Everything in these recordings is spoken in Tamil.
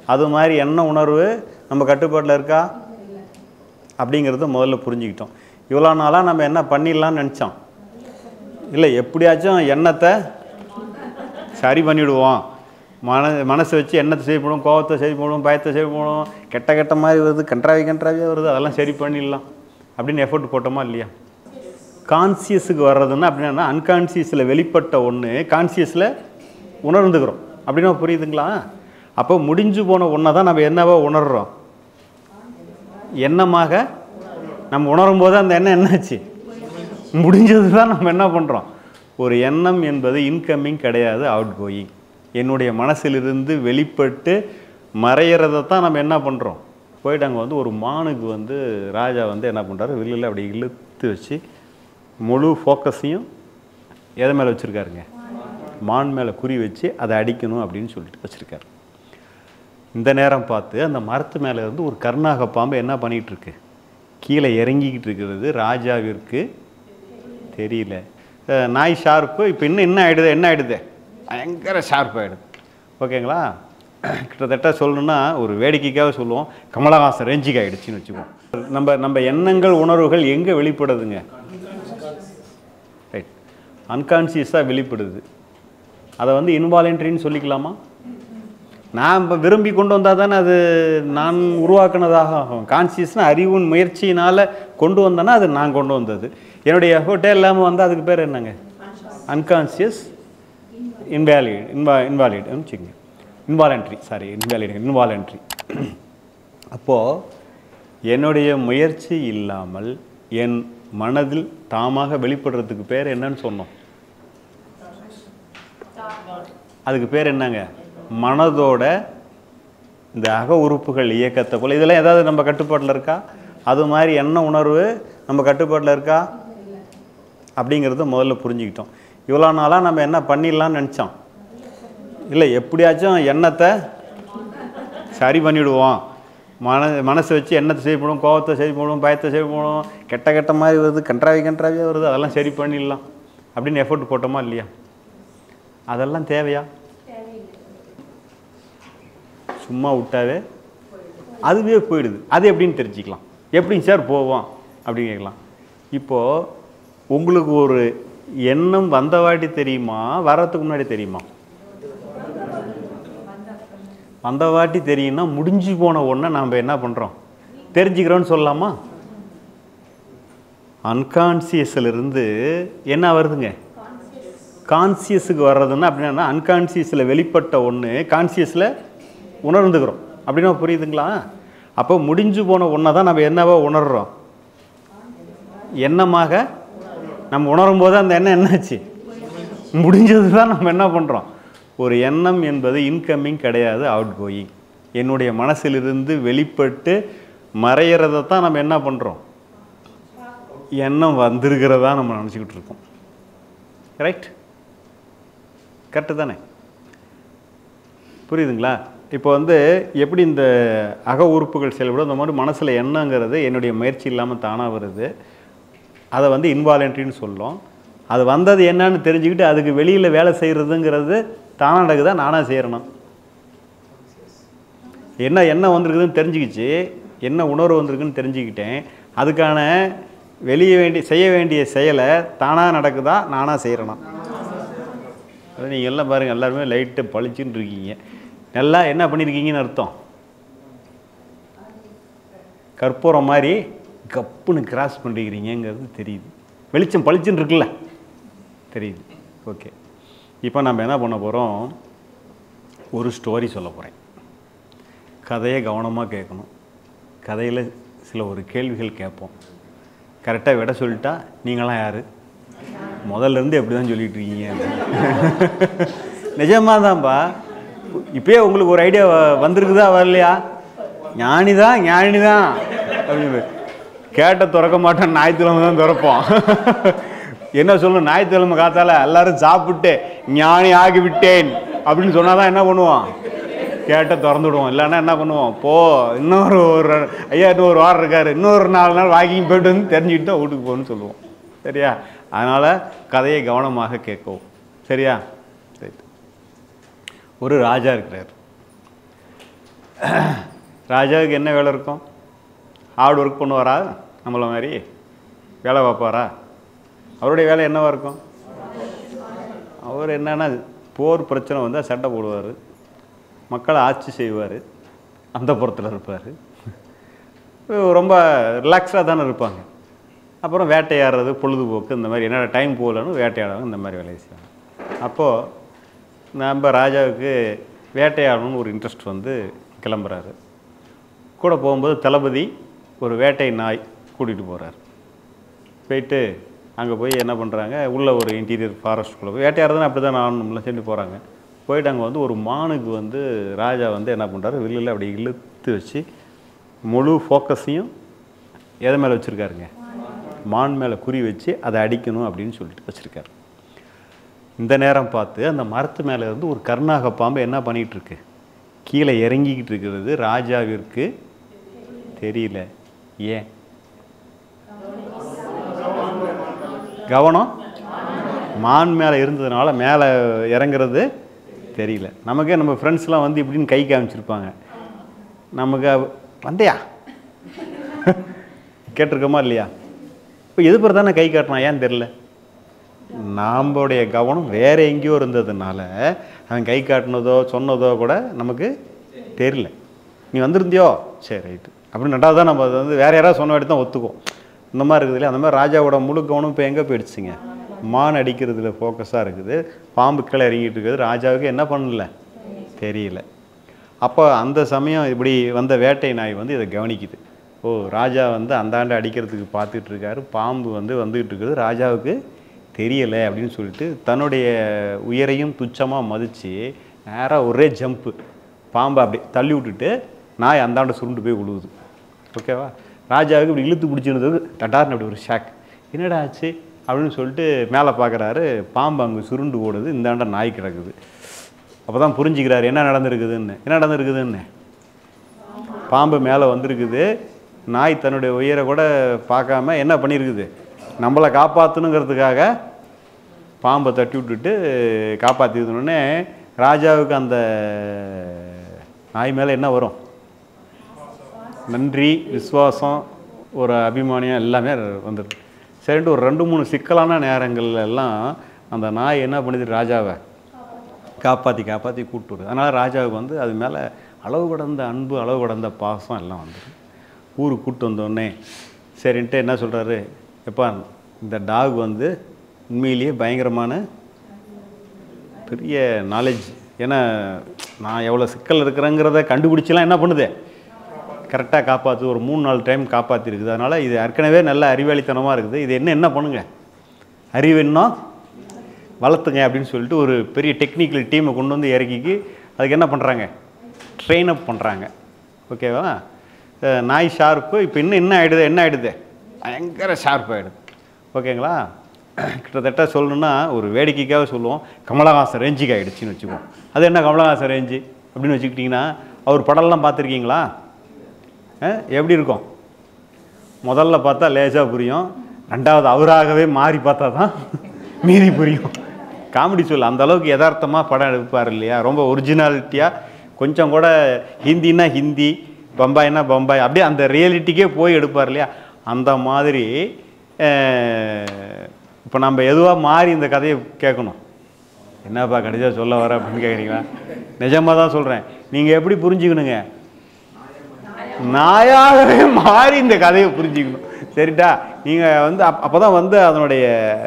அது மாதிரி என்ன உணர்வு நம்ம கட்டுப்பாட்டில் இருக்கா அப்படிங்கிறத முதல்ல புரிஞ்சுக்கிட்டோம். இவ்வளோ நாளாக நம்ம என்ன பண்ணிடலாம்னு நினச்சோம். இல்லை, எப்படியாச்சும் எண்ணத்தை சரி பண்ணிவிடுவோம், மனசை வச்சு எண்ணத்தை சரி பண்ணுவோம், கோபத்தை சரி பண்ணுவோம், பயத்தை சரி பண்ணுவோம், கெட்ட கெட்ட மாதிரி வருது, கன்றாவியாக வருது, அதெல்லாம் சரி பண்ணிடலாம் அப்படின்னு எஃபர்ட் போட்டோமா இல்லையா? கான்சியஸுக்கு வர்றதுன்னா அப்படின்னா அன்கான்சியஸில் வெளிப்பட்ட ஒன்று கான்சியஸில் உணர்ந்துக்கிறோம் அப்படின்னா புரியுதுங்களா? அப்போ முடிஞ்சு போன ஒன்றை தான் நம்ம என்னவா உணர்கிறோம், எண்ணமாக நம்ம உணரும் போது அந்த எண்ணம் என்னாச்சு, முடிஞ்சது தான் நம்ம என்ன பண்ணுறோம். ஒரு எண்ணம் என்பது இன்கமிங் கிடையாது, அவுட் கோயிங். என்னுடைய மனசிலிருந்து வெளிப்பட்டு மறையிறதை தான் நம்ம என்ன பண்ணுறோம். போயிட்டு அங்கே ஒரு மானுக்கு ராஜா என்ன பண்ணுறாரு, வில்லில் அப்படி இழுத்து வச்சு முழு ஃபோக்கஸையும் எதை மேலே வச்சுருக்காருங்க, மான் மேலே குறி வச்சு அதை அடிக்கணும் அப்படின்னு சொல்லிட்டு வச்சுருக்காரு. இந்த நேரம் பார்த்து அந்த மரத்து மேலே இருந்து ஒரு கருநாக பாம்பு என்ன பண்ணிகிட்ருக்கு, கீழே இறங்கிக்கிட்டு இருக்கிறது ராஜாவிற்கு தெரியல. நாய் ஷார்ப்பு இப்போ என்ன ஆகிடுது, பயங்கர ஷார்ப் ஆகிடுது. ஓகேங்களா? கிட்டத்தட்ட சொல்லணுன்னா ஒரு வேடிக்கைக்காக சொல்லுவோம், கமலஹாசன் ரேஞ்சுக்கு ஆகிடுச்சின்னு வச்சுக்குவோம். நம்ம எண்ணங்கள் உணர்வுகள் எங்கே வெளிப்படுதுங்க, ரைட், அன்கான்சியஸாக வெளிப்படுது. அதை இன்வாலன்ட்ரின்னு சொல்லிக்கலாமா? நான் இப்போ விரும்பி கொண்டு வந்தால் தானே அது நான் உருவாக்குனதாக ஆகும். கான்சியஸ்னால் அறிவின் முயற்சியினால் கொண்டு வந்தேன்னா அது நான் கொண்டு வந்தது. என்னுடைய எஃபர்ட்டே இல்லாமல் வந்தால் அதுக்கு பேர் என்னங்க, அன்கான்சியஸ் இன்வாலிட்னு வச்சுக்கோங்க. இன்வாலன்ட்ரி. அப்போது என்னுடைய முயற்சி இல்லாமல் என் மனதில் தாமாக வெளிப்படுறதுக்கு பேர் என்னன்னு சொன்னோம், அதுக்கு பேர் என்னங்க, மனதோட இந்த அக உறுப்புகள் இயக்கத்தை போல். இதெல்லாம் ஏதாவது நம்ம கட்டுப்பாட்டில் இருக்கா? அது மாதிரி என்ன உணர்வு நம்ம கட்டுப்பாட்டில் இருக்கா அப்படிங்கிறத முதல்ல புரிஞ்சுக்கிட்டோம். இவ்வளோ நாளாக நம்ம என்ன பண்ணிடலாம்னு நினச்சோம். இல்லை, எப்படியாச்சும் எண்ணத்தை சரி பண்ணிவிடுவோம், மனசை வச்சு எண்ணத்தை சரி பண்ணுவோம், கோபத்தை சரி பண்ணுவோம், பயத்தை சரி பண்ணுவோம், கெட்ட கெட்ட மாதிரி வருது, கன்றாவியாக வருது, அதெல்லாம் சரி பண்ணிடலாம் அப்படின்னு எஃபர்ட் போட்டோமா இல்லையா? அதெல்லாம் தேவையா? சும்மா விட்டாவே அதுவே போயிடுது. அது எப்படின்னு தெரிஞ்சுக்கலாம். எப்படிங்க சார் போவோம் அப்படின்னு கேட்கலாம். இப்போது உங்களுக்கு ஒரு எண்ணம் வந்த வாட்டி தெரியுமா, வர்றதுக்கு முன்னாடி தெரியுமா? வந்த வாட்டி தெரியும்னா முடிஞ்சு போன ஒன்றை நாம் என்ன பண்ணுறோம், தெரிஞ்சுக்கிறோன்னு சொல்லலாமா? அன்கான்சியஸிலிருந்து என்ன வருதுங்க, கான்சியஸுக்கு வர்றதுன்னா அப்படின்னா அன்கான்சியஸில் வெளிப்பட்ட ஒன்று கான்சியஸில் உணர்ந்துக்கிறோம் அப்படின்னா புரியுதுங்களா? அப்போ முடிஞ்சு போன ஒன்றை தான் நம்ம என்னவா உணர்கிறோம், எண்ணமாக நம்ம உணரும் போது அந்த எண்ணம் என்னாச்சு, முடிஞ்சது தான் நம்ம என்ன பண்ணுறோம். ஒரு எண்ணம் என்பது இன்கமிங் கிடையாது, அவுட் கோயிங். என்னுடைய மனசிலிருந்து வெளிப்பட்டு மறையிறதை தான் நம்ம என்ன பண்ணுறோம், எண்ணம் வந்திருக்கிறதா நம்ம நினச்சிக்கிட்டு இருக்கோம். ரைட், கரெக்டு தானே? புரியுதுங்களா? இப்போ எப்படி இந்த அக உறுப்புகள் செயல்படும், இந்த மாதிரி மனசில் எண்ணங்கிறது என்னுடைய முயற்சி இல்லாமல் தானாக வருது. அதை இன்வாலன்ட்ரின்னு சொல்லும். அது வந்தது என்னன்னு தெரிஞ்சுக்கிட்டு அதுக்கு வெளியில் வேலை செய்கிறதுங்கிறது தானாக நடக்குதா, நானாக செய்கிறேன்னா? என்ன வந்திருக்குதுன்னு தெரிஞ்சுக்கிச்சு, என்ன உணர்வு வந்திருக்குன்னு தெரிஞ்சுக்கிட்டேன், அதுக்கான செய்ய வேண்டிய செயலை தானாக நடக்குதா, நானாக செய்கிறேன்னா? அது நீங்கள் எல்லாம் பாருங்கள், எல்லாருமே லைட்டை பளிச்சுன்னு இருக்கீங்க. நல்லா என்ன பண்ணியிருக்கீங்கன்னு அர்த்தம், கற்பூரம் மாதிரி கப்புன்னு கிராஸ் பண்ணிருக்கிறீங்கிறது தெரியுது. வெளிச்சம் பளிச்சுன்னு இருக்குல்ல, தெரியுது. ஓகே, இப்போ நம்ம என்ன பண்ண போகிறோம், ஒரு ஸ்டோரி சொல்ல போகிறேன். கதையை கவனமாக கேட்கணும். கதையில் சில ஒரு கேள்விகள் கேட்போம். கரெக்டாக விட சொல்லிட்டா நீங்களாம் யார், முதல்லேருந்து எப்படி தான் சொல்லிகிட்டு இருக்கீங்க. நிஜமாக தான்ப்பா. இப்போயே உங்களுக்கு ஒரு ஐடியா வந்திருக்குதா வரலையா? ஞானி தான் அப்படின்னு கேட்ட திறக்க மாட்டேன், ஞாயிற்றுக்கிழமை தான் திறப்போம். என்ன சொல்லணும், ஞாயிற்றுக்கிழமை காத்தால எல்லாரும் சாப்பிட்டு ஞானி ஆகிவிட்டேன் அப்படின்னு சொன்னால் தான் என்ன பண்ணுவோம், கேட்ட திறந்து விடுவோம். இல்லைன்னா என்ன பண்ணுவோம், இன்னொரு ஐயா இன்னொரு வாரம் இருக்கார், இன்னொரு 4 நாள் வாக்கிங் போய்ட்டு தெரிஞ்சுக்கிட்டு தான் வீட்டுக்கு போகணும்னு சொல்லுவோம். சரியா? அதனால் கதையை கவனமாக கேட்கவும். சரியா? ரைட். ஒரு ராஜா இருக்கிறார். ராஜாவுக்கு என்ன வேலை இருக்கும்? ஹார்ட் ஒர்க் பண்ணுவாரா? நம்மள மாதிரி வேலை பார்ப்பாரா? அவருடைய வேலை என்னவாக இருக்கும்? அவர் என்னன்னா போர் பிரச்சனை வந்தால் சண்டை போடுவார், மக்களை ஆட்சி செய்வார், அந்த புறத்தில் இருப்பார், ரொம்ப ரிலாக்ஸாக தானே இருப்பாங்க. அப்புறம் வேட்டையாடுறது, பொழுதுபோக்கு, இந்த மாதிரி என்னடா டைம் போகலன்னு வேட்டையாடுவாங்க, இந்த மாதிரி வேலையை செய்வாங்க. அப்போது நம்ம ராஜாவுக்கு வேட்டையாடணும்னு ஒரு இன்ட்ரெஸ்ட் வந்து கிளம்புறாரு. கூட போகும்போது தளபதி ஒரு வேட்டை நாய் கூட்டிகிட்டு போகிறார். போயிட்டு அங்கே போய் என்ன பண்ணுறாங்க, உள்ளே ஒரு இன்டீரியர் ஃபாரஸ்ட்டுக்குள்ளே போய் வேட்டையாடுறதுன்னு அப்படி தான் நம்மளை செஞ்சு போகிறாங்க. போயிட்டு அங்கே வந்து ஒரு மானுக்கு வந்து ராஜா வந்து என்ன பண்ணுறாரு, வில்லில் அப்படி இழுத்து வச்சு முழு ஃபோக்கஸையும் எதை மேலே வச்சுருக்காருங்க, மான் மேலே குறி வச்சு அதை அடிக்கணும் அப்படின்னு சொல்லிட்டு வச்சுருக்காரு. இந்த நேரம் பார்த்து அந்த மரத்து மேலே இருந்து ஒரு கருநாக பாம்பு என்ன பண்ணிகிட்ருக்கு, கீழே இறங்கிக்கிட்டு இருக்கிறது ராஜாவிற்கு தெரியல. ஏன்? கவனம் மான் மேலே இருந்ததுனால மேலே இறங்குறது தெரியல. நமக்கே நம்ம ஃப்ரெண்ட்ஸ்லாம் வந்து இப்படின்னு கை காமிச்சிருப்பாங்க, நமக்கு வந்தையா கேட்டிருக்கோமா இல்லையா? இப்போ எது பிறகு தானே கை காட்டினா, ஏன்னு தெரில. நம்மளுடைய கவனம் வேறு எங்கேயோ இருந்ததுனால அவன் கை காட்டினதோ சொன்னதோ கூட நமக்கு தெரியல. நீ வந்திருந்தியோ, சரி ரைட்டு அப்படின்னு ரெண்டாவது தான் நம்ம அதை வந்து வேறு யாராவது சொன்ன வாட்டி தான் ஒத்துக்கும். இந்த மாதிரி இருக்குது இல்லையா? அந்த மாதிரி ராஜாவோட முழு கவனம் இப்போ எங்கே போயிடுச்சுங்க, மான் அடிக்கிறதுல ஃபோக்கஸாக இருக்குது, பாம்பு கீழே இறங்கிட்டு இருக்குது. ராஜாவுக்கு என்ன பண்ணல தெரியல. அப்போ அந்த சமயம் இப்படி வந்த வேட்டை நாய் வந்து இதை கவனிக்குது. ஓ, ராஜா வந்து அந்தாண்டு அடிக்கிறதுக்கு பார்த்துட்டு இருக்காரு, பாம்பு வந்து வந்துக்கிட்டு இருக்குது, ராஜாவுக்கு தெரியலை அப்படின்னு சொல்லிட்டு தன்னுடைய உயரையும் துச்சமாக மதித்து நேராக ஒரே ஜம்ப்பு பாம்பை அப்படி தள்ளி விட்டுட்டு நாய் அந்தாண்ட சுருண்டு போய் விழுவுது. ஓகேவா? ராஜாவுக்கு இப்படி இழுத்து பிடிச்சிருந்தது டட்டார்னு அப்படி ஒரு ஷாக். என்னடா ஆச்சு அப்படின்னு சொல்லிட்டு மேலே பார்க்குறாரு, பாம்பு அங்கே சுருண்டு ஓடுது, இந்தாண்ட நாய் கிடக்குது. அப்போ தான் புரிஞ்சுக்கிறாரு என்ன நடந்திருக்குதுன்னு. பாம்பு மேலே வந்திருக்குது, நாய் தன்னுடைய உயிரை கூட பார்க்காம என்ன பண்ணியிருக்குது, நம்மளை காப்பாற்றணுங்கிறதுக்காக பாம்பை தட்டி விட்டுட்டு காப்பாற்றினோடனே ராஜாவுக்கு அந்த நாய் மேலே என்ன வரும், நன்றி, விசுவாசம், ஒரு அபிமானியம் எல்லாமே வந்துடுது. சரின்ட்டு ஒரு 2-3 சிக்கலான நேரங்கள்ல எல்லாம் அந்த நாய் என்ன பண்ணுது, ராஜாவை காப்பாற்றி கூப்பிட்டு வருது. அதனால் ராஜாவுக்கு வந்து அது மேலே அளவு கடந்த அன்பு, அளவு கடந்த பாசம் எல்லாம் வந்துடும். ஊருக்கு கூப்பிட்டு வந்தோடனே சரின்ட்டு என்ன சொல்கிறாரு, எப்பா இந்த டாக் வந்து உண்மையிலேயே பயங்கரமான பெரிய நாலேஜ், ஏன்னா நான் எவ்வளோ சிக்கல் இருக்கிறேங்கிறத கண்டுபிடிச்சலாம் என்ன பண்ணுது, கரெக்டாக காப்பாற்று, ஒரு 3-4 டைம் காப்பாற்றிருக்குது. அதனால் இது ஏற்கனவே நல்ல அறிவாளித்தனமாக இருக்குது, இது என்ன பண்ணுங்க, அறிவு இன்னும் வளர்த்துங்க அப்படின்னு சொல்லிட்டு ஒரு பெரிய டெக்னிக்கல் டீமை கொண்டு வந்து இறக்கிக்கு அதுக்கு என்ன பண்ணுறாங்க, ட்ரெயின் அப் பண்ணுறாங்க. ஓகேவா? நாய் ஷார்ப்பு இப்போ என்ன ஆகிடுது, பயங்கர ஷார்ப் ஆகிடுது. ஓகேங்களா? கிட்டத்தட்ட சொல்லணுன்னா ஒரு வேடிக்கைக்காக சொல்லுவோம், கமலஹாசன் ரேஞ்சுக்கு ஆகிடுச்சின்னு வச்சுக்குவோம். அது என்ன கமலஹாசன் ரேஞ்சு அப்படின்னு வச்சுக்கிட்டிங்கன்னா, அவர் படம்லாம் பார்த்துருக்கீங்களா? எப்படி இருக்கும்? முதல்ல பார்த்தா லேசாக புரியும், ரெண்டாவது அவராகவே மாறி பார்த்தா தான் மீறி புரியும். காமெடி சொல்ல அந்த அளவுக்கு யதார்த்தமாக படம் எடுப்பார் இல்லையா, ரொம்ப ஒரிஜினாலிட்டியாக, கொஞ்சம் கூட ஹிந்தின்னா ஹிந்தி, பம்பாய்னா பம்பாய், அப்படியே அந்த ரியாலிட்டிக்கே போய் எடுப்பார் இல்லையா. அந்த மாதிரி இப்போ நம்ம எதுவாக மாறி இந்த கதையை கேட்கணும், என்னப்பா கடைசியாக சொல்ல வர அப்படின்னு கேட்குறீங்களா? நிஜமாக தான் சொல்கிறேன். நீங்கள் எப்படி புரிஞ்சுக்கணுங்க, நாயாகவே மாறி இந்த கதையை புரிஞ்சுக்கணும். சரிட்டா? நீங்கள் வந்து அப்போ தான் வந்து அதனுடைய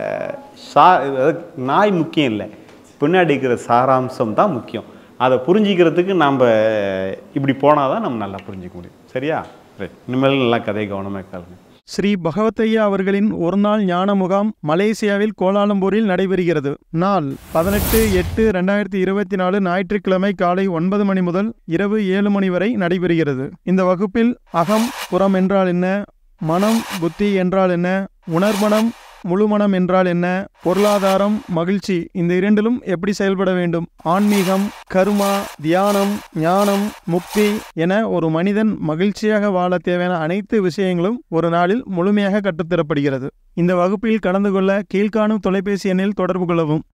நாய் முக்கியம் இல்லை, பின்னாடி இருக்கிற சாராம்சம் தான் முக்கியம். அதை புரிஞ்சிக்கிறதுக்கு நம்ம இப்படி போனால் தான் நம்ம நல்லா புரிஞ்சிக்க முடியும். சரியா? ரைட், இனிமேல் நல்லா கதை கவனமாக கேளுங்க. ஸ்ரீ பகவத்தையா அவர்களின் ஒருநாள் ஞான முகாம் மலேசியாவில் கோலாலம்பூரில் நடைபெறுகிறது. நாள் 18/8/2024 ஞாயிற்றுக்கிழமை காலை 9 மணி முதல் இரவு 7 மணி வரை நடைபெறுகிறது. இந்த வகுப்பில் அகம் புறம் என்றால் என்ன, மனம் புத்தி என்றால் என்ன, உணர்மனம் முழுமனம் என்றால் என்ன, பொருளாதாரம் மகிழ்ச்சி, இந்த இரண்டிலும் எப்படி செயல்பட வேண்டும், ஆன்மீகம், கர்மா, தியானம், ஞானம், முக்தி என ஒரு மனிதன் மகிழ்ச்சியாக வாழ தேவையான அனைத்து விஷயங்களும் ஒரு நாளில் முழுமையாக கற்றுத்தரப்படுகிறது. இந்த வகுப்பில் கலந்து கொள்ள கீழ்காணும் தொலைபேசி எண்ணில் தொடர்பு கொள்ளவும்.